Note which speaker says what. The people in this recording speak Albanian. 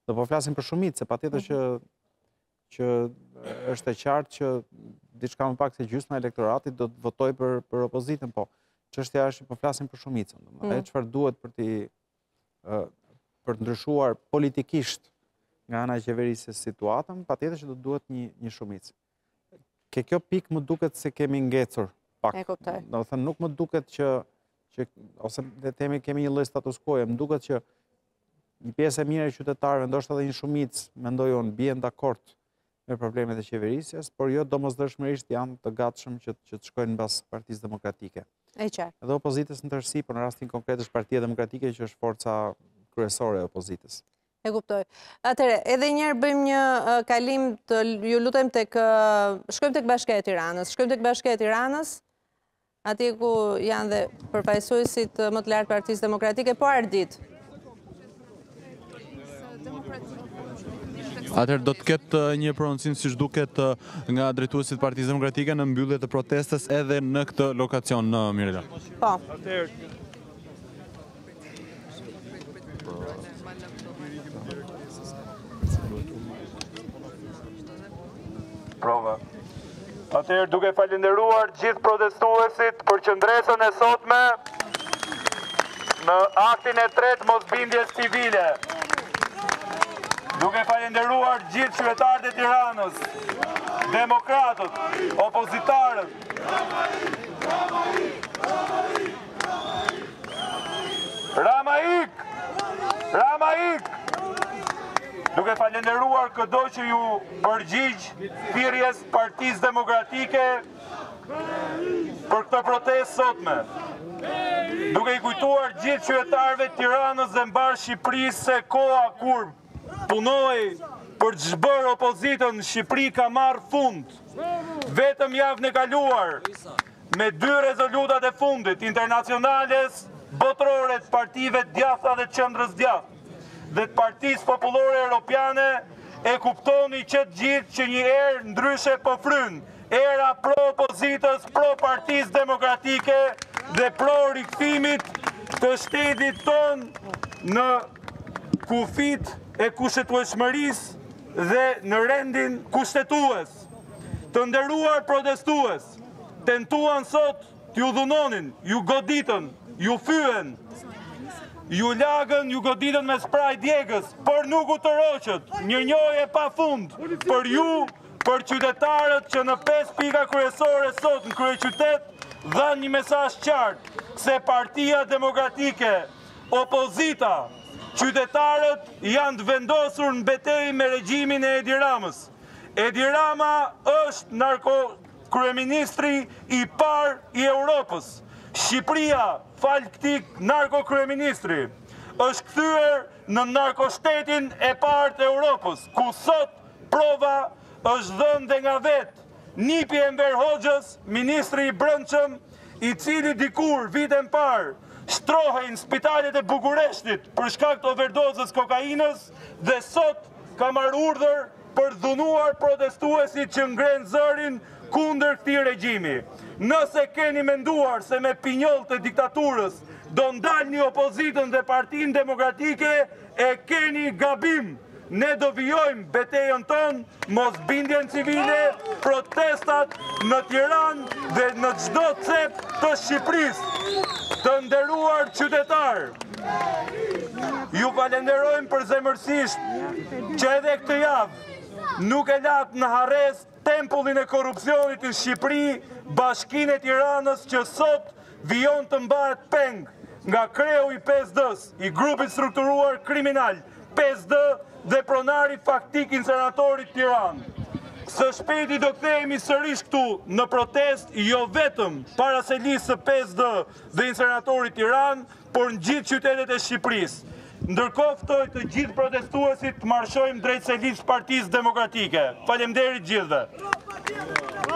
Speaker 1: Do po flasim për shumicë, se patjetër që është e qartë që diçka më pak se gjysma e elektoratit do të votoj për opozitën, po çështja është po flasim për shumicën. Ajo çfarë duhet për të ndryshuar politikisht nga ana e qeverisë situatën, patjetër që do duhet një shumicë. Kjo pikë më duket se kemi ngecur pak.
Speaker 2: E kuptoj.
Speaker 1: Do të thënë nuk më duket që ose le të themi kemi një lloj status quo, më duket që një pjesë e mirë e qytetarëve, ndoshta edhe një shumicë, mendoj unë, bien dakord me problemet e qeverisjes, por jo domosdoshmërisht janë të gatshëm që të shkojnë mbas Partisë Demokratike.
Speaker 2: E qartë.
Speaker 1: Edhe opozitës në tërësi, por në rastin konkret është Partia Demokratike që është forca kryesore e opozitës.
Speaker 2: E kuptoj. Atëre, edhe njerë bëjmë një kalim të ju lutem shkojmë tek Bashkia e Tiranës. Shkojmë tek Bashkia e Tiranës, atje ku janë dhe përfaqësuesit më të lartë Partisë Demokratike, po Ardit.
Speaker 3: Atëherë do të ketë një prononcim siç duket nga drejtuesit Partisë Demokratike në mbyllje të protestës edhe në këtë lokacion në Mirela.
Speaker 2: Po.
Speaker 4: Prova. Atëherë duke falenderuar gjithë protestuesit për qëndresën e sotme në aktin e tretë mosbindjes civile. Duke falenderuar gjithë qytetarët e Tiranës, demokratët, opozitarët. Rama ik! Rama ik! Duke falenderuar këdo që ju përgjigj thirrjes Partisë Demokratike për këtë protestë sotme. Duke i kujtuar gjithë qytetarëve të Tiranës dhe mbar Shqipërisë se koha kur punoi për të zhbërë opozitën në Shqipëri ka marrë fund. Vetëm javën e kaluar me 2 rezolutat e fundit internacionales botërore të partive të djathta dhe qendrës djathtë dhe të Partisë Popullore Europiane e kuptoni që të gjithë që një erë ndryshe po fryn. Era pro opozitës, pro Partisë Demokratike dhe pro rikthimit të shtetit ton në kufit e kushtetueshmërisë dhe në rendin kushtetues. Të nderuar protestues, tentuan sot t'ju dhunonin, ju goditën, ju fyen, ju lagën, ju goditën me spraj djegës, por nuk u të roqët, një njohje pa fund për ju, për qytetarët që në 5 pika kryesore sot në kryeqytet dhanë një mesazh qartë se Partia Demokratike, opozita, qytetarët janë të vendosur në betejë me regjimin e Edi Ramës. Edi Rama është kryeministri i parë i Europës. Shqipëria, falë këtij narko-kryeministri, është kthyer në narkoshtetin e parë të Europës, ku sot prova është dhënë dhe nga vetë Nipi Enver Hoxhës, ministri i brendshëm, i cili dikur vitën parë shtrohej në spitalet e Bukureshtit për shkak të overdozës kokainës dhe sot ka marrë urdhër për dhunuar protestuesit që ngren zërin kundër këtij regjimi. Nëse keni menduar se me pinjoll të diktaturës do ndalni opozitën dhe Partinë Demokratike, e keni gabim. Ne do vijojmë betejën tonë, mosbindjen civile, protestat në Tiranë dhe në çdo cep të Shqipërisë. Të nderuar qytetarë, ju falenderojmë përzemërsisht që edhe këtë javë nuk e latë në harres tempullin e korrupsionit në Shqipëri, Bashkinë e Tiranës që sot vijon të mbahet peng nga kreu i PSD-s, i grupit strukturuar kriminal, PSD dhe pronari faktik insenatorit Tiranë. Së shpejti do kthehemi sërish këtu në protest, jo vetëm para selisë së PSD dhe insenatorit Tiranë, por në gjithë qytetet e Shqipërisë. Ndërkohë ftoj të gjithë protestuesit të marshojmë drejt selisë Partisë Demokratike. Faleminderit gjithëve.